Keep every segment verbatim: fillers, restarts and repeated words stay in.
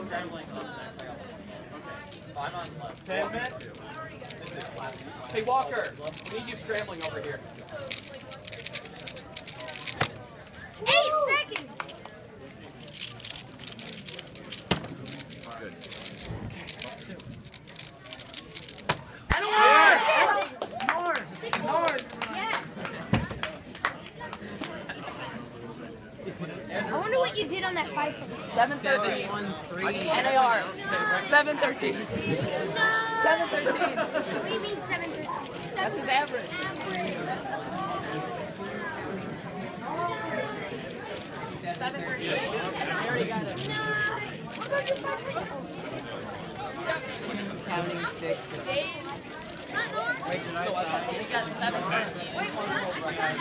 scrambling up next. I got one. Okay. Oh, I'm on left. Ten minutes. Hey Walker, we need you scrambling over here. Eight seconds. Good. And a North. North. Yeah. I wonder what you did on that five seconds. seven thirteen. N A R. seven thirteen. No. seven thirteen. What do you mean seven thirteen? That's his average. seven thirteen. I already got it. Counting six. It's not north. Wait, did I stop? He got seven thirteen. Wait, what's that?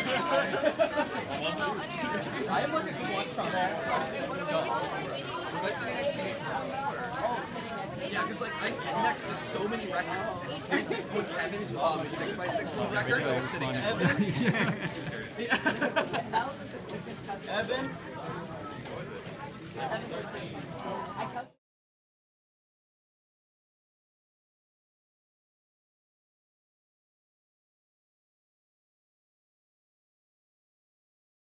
I am looking for one from there. Was I sitting next to you? Yeah, because like I sit next to so many records. It's stupid. With Kevin's um, six by six world record, I was sitting next to him. Evan? seven thirteen. I